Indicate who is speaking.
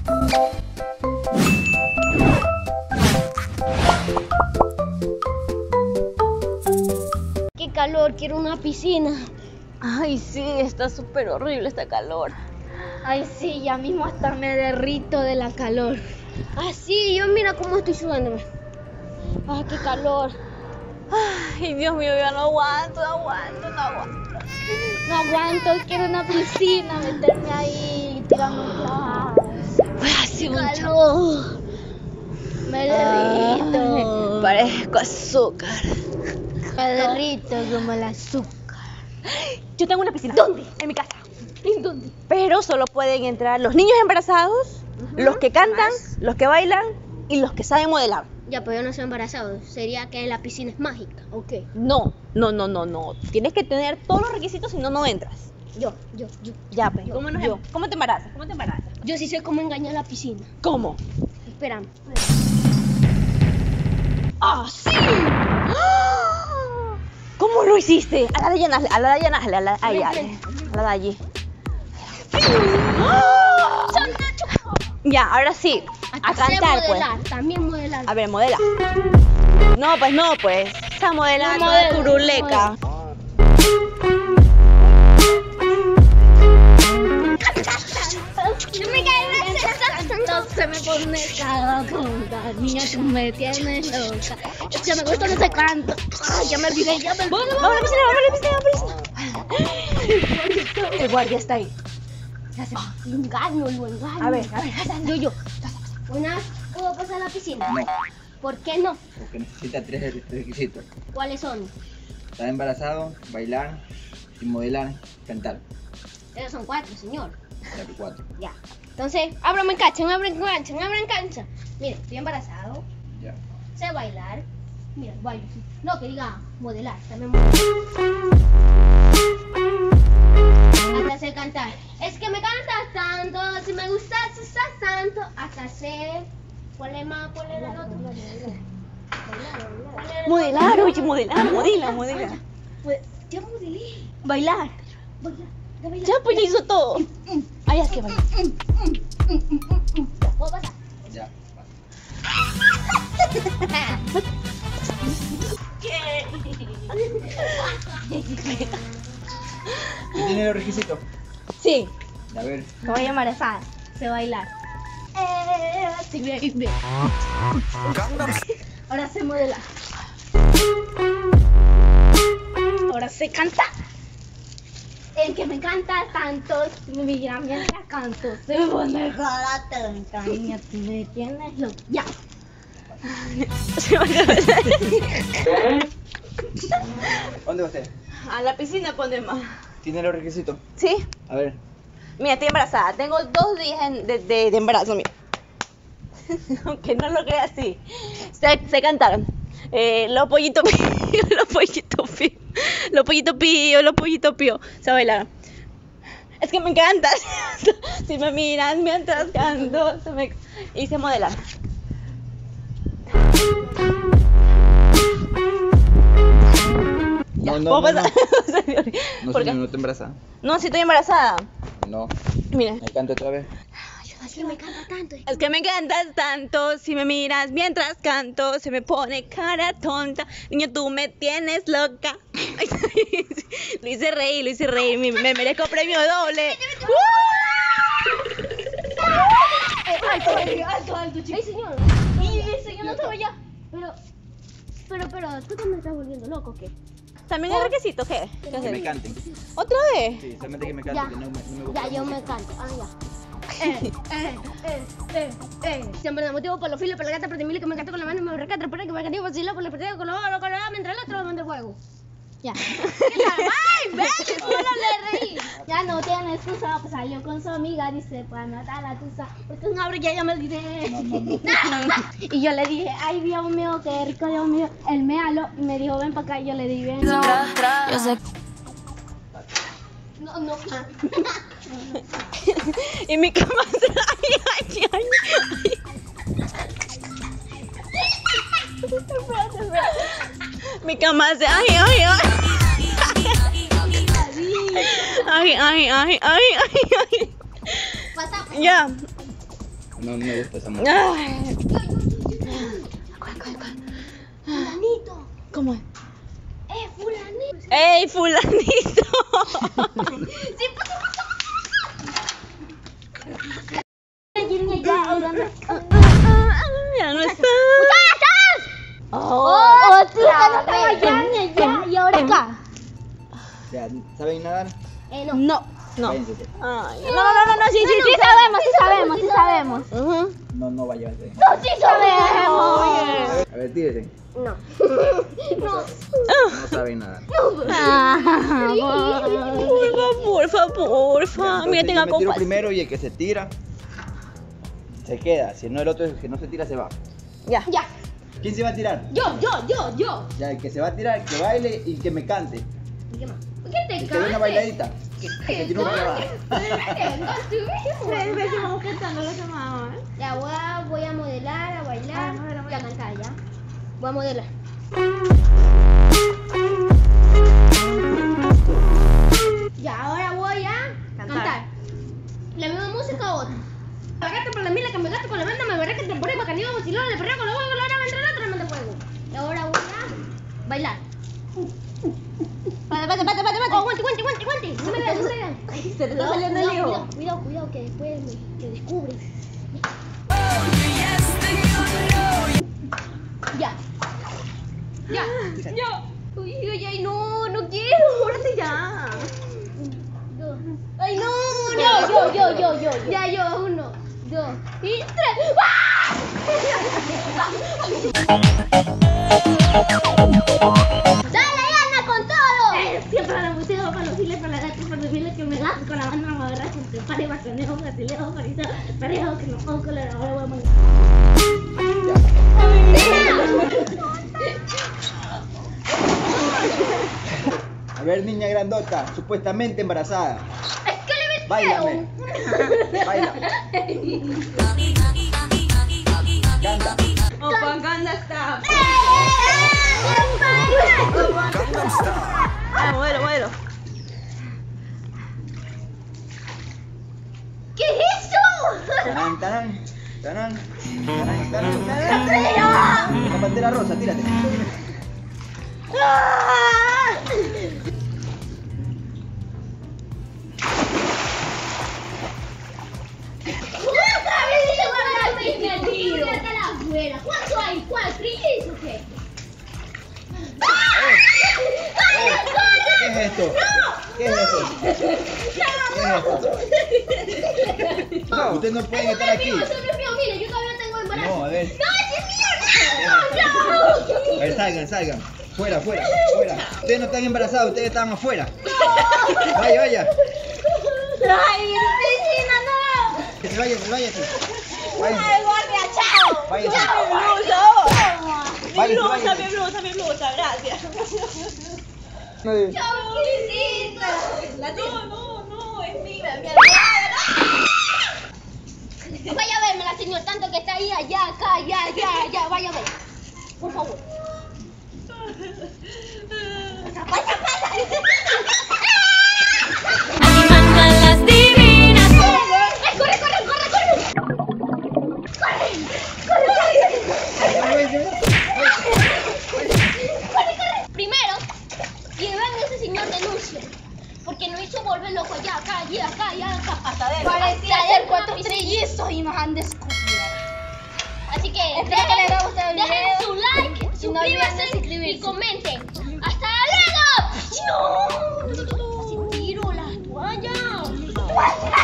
Speaker 1: Qué calor, quiero una piscina.
Speaker 2: Ay, sí, está súper horrible este calor.
Speaker 1: Ay, sí, ya mismo hasta me derrito de la calor. Ah, sí, yo mira cómo estoy sudándome. Ay, qué calor.
Speaker 2: Ay, Dios mío, ya no aguanto,
Speaker 1: No aguanto, quiero una piscina, meterme ahí, tirarme un clavo.
Speaker 2: Hace mucho
Speaker 1: Calor. Me derrito.
Speaker 2: Parezco azúcar.
Speaker 1: Me derrito como el azúcar.
Speaker 2: Yo tengo una piscina.
Speaker 1: ¿Dónde?
Speaker 2: En mi casa.
Speaker 1: ¿En dónde?
Speaker 2: Pero solo pueden entrar los niños embarazados, los que cantan, los que bailan y los que saben modelar.
Speaker 1: Ya, pero yo no soy embarazado. Sería que la piscina es mágica, ¿ok?
Speaker 2: No. Tienes que tener todos los requisitos, si no, no entras.
Speaker 1: Yo.
Speaker 2: Ya, pues.
Speaker 1: Yo.
Speaker 2: ¿Cómo te embarazas?
Speaker 1: Yo sí sé cómo engañar la piscina.
Speaker 2: ¿Cómo?
Speaker 1: Espérame.
Speaker 2: ¡Ah, sí! ¿Cómo lo hiciste? A la de allí. Ya, ahora sí. A cantar, pues.
Speaker 1: También modelar.
Speaker 2: A ver, modela. No, pues. Esa modela
Speaker 1: No
Speaker 2: toda
Speaker 1: modelo,
Speaker 2: turuleca.
Speaker 1: No se me pone cada punta, niña, tú me tienes loca. Es que me gusta no sé cuánto. Ay, ya me olvidé.
Speaker 2: Vamos a la piscina. El guardia está ahí.
Speaker 1: Lo engaño.
Speaker 2: A ver.
Speaker 1: Yo. Buenas, ¿puedo pasar a la piscina?
Speaker 3: No,
Speaker 1: ¿Por qué no?
Speaker 3: porque necesita 3 requisitos.
Speaker 1: ¿Cuáles son?
Speaker 3: Estar embarazado, bailar y modelar, cantar.
Speaker 1: Esos son 4, señor.
Speaker 3: Ya, 4.
Speaker 1: Ya. Entonces, ábrame cancha. Mire, estoy embarazado.
Speaker 3: Ya.
Speaker 1: Sé bailar. Mira, bailo. No, que diga modelar. También modelar. Hasta sé cantar. Es que me cantas tanto. Si me gustas, estás tanto. Hasta sé. ¿Cuál es el otro?
Speaker 2: Modelar, oye, modela.
Speaker 1: Pues, ya modelé.
Speaker 2: Bailar.
Speaker 1: Ya bailé.
Speaker 2: Ya, pues ya hizo todo. Ay, es que bailar.
Speaker 1: ¿Puedo pasar?
Speaker 3: Ya. ¿Y tiene los requisitos?
Speaker 2: Sí.
Speaker 3: A ver.
Speaker 1: Me voy a embarazar. Sé bailar. Sí, baby. Ahora sé modelar. Ahora sé cantar. El que me canta tanto, mira mientras canto, se me pone cara tonta, niña, tú me tienes loca. Ya.
Speaker 3: ¿Dónde va usted?
Speaker 2: A la piscina pone más.
Speaker 3: ¿Tiene los requisitos?
Speaker 2: ¿Sí?
Speaker 3: A ver.
Speaker 2: Mira, estoy embarazada. Tengo 2 días de embarazo, mira. Aunque no lo creas así. Sé cantar. Los pollitos pío. Sé bailar. Es que me encanta. Si me miras mientras canto, y sé modelar.
Speaker 3: No.
Speaker 2: ¿Puedo pasar?
Speaker 3: No,
Speaker 2: ¿Por
Speaker 3: señor,
Speaker 2: qué?
Speaker 3: no está embarazada.
Speaker 2: No, sí estoy embarazada.
Speaker 3: No.
Speaker 2: Mira.
Speaker 3: ¿Me canta otra vez?
Speaker 1: Es que me canta tanto.
Speaker 2: Es que me encantas tanto, si me miras mientras canto, se me pone cara tonta. Niño, tú me tienes loca. Lo hice reír, me merezco premio doble.
Speaker 1: Alto, chico. Ay, señor. Señor, no estaba ya. Pero, ¿tú también estás volviendo loco o qué?
Speaker 2: ¿También hay requisito? ¿Qué?
Speaker 3: Que me canten.
Speaker 2: ¿Otra vez?
Speaker 3: Sí, solamente que me
Speaker 1: Ya.
Speaker 3: canten, que no me gusta.
Speaker 1: Ya, yo me canto. Ya. Siempre de motivo por los filos, por la gata, por mí que me canto con la mano y me recata, por que me canto por si por el partido con los ojos, mientras el otro me manda el juego. Ya. ¡Ay, ves! Solo le reí. Ya no tiene excusa, pues salió con su amiga, dice, para matar a la tusa. Porque un hombre que ella me dice.
Speaker 3: No.
Speaker 1: Y yo le dije, ay, Dios mío, qué rico, Dios mío, el méalo. Y me dijo, ven para acá, y yo le dije, ven.
Speaker 4: Yo sé.
Speaker 1: No.
Speaker 2: Y mi cama se... Ay. Espérate. Mi cama se... Ay.
Speaker 1: Pasa.
Speaker 2: Ya.
Speaker 3: No me gusta esa música.
Speaker 2: Ay.
Speaker 1: Fulanito.
Speaker 2: ¿Cómo es?
Speaker 1: Fulanito.
Speaker 2: ¡Ey, fulanito!
Speaker 1: Sí,
Speaker 2: Ya no está.
Speaker 1: ¿Y ahora acá?
Speaker 3: Ya, ¿saben nadar?
Speaker 1: No.
Speaker 2: No.
Speaker 3: Váyanse.
Speaker 2: Ay, no, sí sabemos. Ujú.
Speaker 3: No vaya a ser.
Speaker 1: No, sí sabemos.
Speaker 3: A ver, tírense.
Speaker 1: No.
Speaker 3: No saben nadar.
Speaker 2: Porfa. Mira,
Speaker 3: Entonces,
Speaker 2: tenga
Speaker 3: yo me tiro
Speaker 2: compasión.
Speaker 3: primero y el que se tira se queda. Si no, el otro que no se tira se va.
Speaker 2: Ya.
Speaker 1: Ya.
Speaker 3: ¿Quién se va a tirar?
Speaker 1: Yo.
Speaker 3: Ya, el que se va a tirar, que baile y que me cante.
Speaker 1: ¿Y qué más? ¿Por qué te
Speaker 3: Y que dé una bailadita. Que tiene un clavado.
Speaker 2: Vamos cantando los llamados, ¿eh?
Speaker 1: Ya voy a modelar, a bailar y a cantar, ¿ya? Voy a modelar. Ya, ahora voy a cantar. La misma música otra. Me gato por la mila, que me gato con la banda, me veré que te pone bacaneo, vacilón, le perreo con la huevo, la hora va a entrar otra, me fuego. Y ahora voy a bailar. Pate. Oh, guante. No me vean.
Speaker 2: Se te está saliendo el hijo.
Speaker 1: Cuidado, que después me descubren. Ya. Ay, no quiero.
Speaker 2: Apúrate ya.
Speaker 1: Ay, no. Ya, yo, 1, 2 y 3. ¡Dale, Ana, con todo! Siempre la museo para los giles, para la gata, para los giles que me gasto con la banda, me agarras con tu pare, bacaneo, gatileo, carita, parejo, que no pongo con la ahora voy a mandar.
Speaker 3: A ver, niña grandota, supuestamente embarazada.
Speaker 1: Es que le metieron.
Speaker 3: Báilame. Baila. Canta.
Speaker 2: Opa, Gangnam Style. Modelo.
Speaker 1: ¿Qué es eso?
Speaker 3: Tarán. La pantera rosa, tírate.
Speaker 1: ¿Cuánto hay? ¿Cuál? ¿Trillis o qué?
Speaker 3: ¿Qué es esto? ¿Qué es esto? No, ustedes no pueden estar aquí.
Speaker 1: Eso no es mío, mire, yo todavía tengo embarazo.
Speaker 3: No, a ver.
Speaker 1: ¡No, ese es mío!
Speaker 3: A ver, salgan. Fuera. Ustedes no están embarazados, ustedes están afuera. Vaya.
Speaker 1: ¡Ay, Cristina, no!
Speaker 3: Que se vayan.
Speaker 1: ¡Ay, guardia, chao!
Speaker 3: Váyanse.
Speaker 2: Mi blusa, gracias.
Speaker 1: ¡Chao, Cristina!
Speaker 2: No, es mía.
Speaker 1: Vaya a verme la señora, tanto que está ahí, allá, acá, allá, vaya a ver. Por favor.
Speaker 2: Animan las divinas.
Speaker 1: ¡Corre! Primero, llevan a ese señor denuncia. Porque no hizo volver loco allá, acá.
Speaker 2: Hasta adentro.
Speaker 1: Parecía ser 4 trillizos y nos han descubierto. Así que
Speaker 4: Espero que les haya gustado el
Speaker 1: dejen
Speaker 4: video.
Speaker 1: su like,
Speaker 4: Y no olviden
Speaker 1: suscríbanse y
Speaker 4: suscribirse.
Speaker 1: comenten. ¡Hasta luego! ¡No! Casi tiro la toalla.